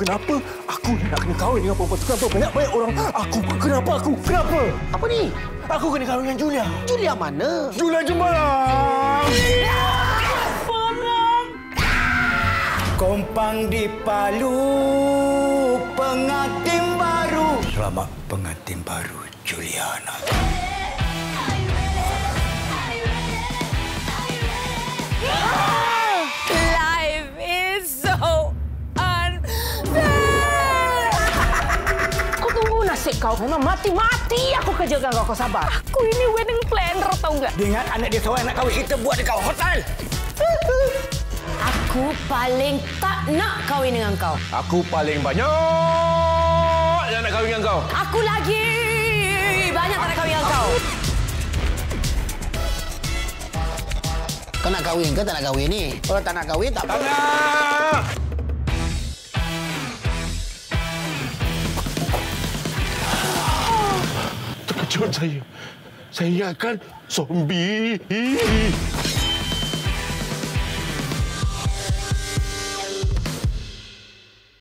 Kenapa aku nak kena kahwin dengan perempuan tu? Kenapa banyak orang? Kenapa aku? Kenapa? Apa ni? Aku kena kahwin dengan Julia. Julia mana? Julia Jembalang. Kompang di Palu, pengantin baru. Selamat pengantin baru, Juliana. Life is so unfair. Kau tunggu nasib kau. Memang mati-mati aku kerjakan kau sabar. Aku ini wedding planner, tahu nggak? Dia ingat anak dia seorang nak kahwin, kita buat dekat hotel. Aku paling tak nak kahwin dengan kau. Aku paling banyak yang nak kahwin dengan kau. Aku lagi banyak tak nak kahwin dengan kau. Kau nak kahwin ke tak nak kahwin ni? Kalau tak nak kahwin, tak apa. Nak! Terkejut saya. Saya ingatkan zombie.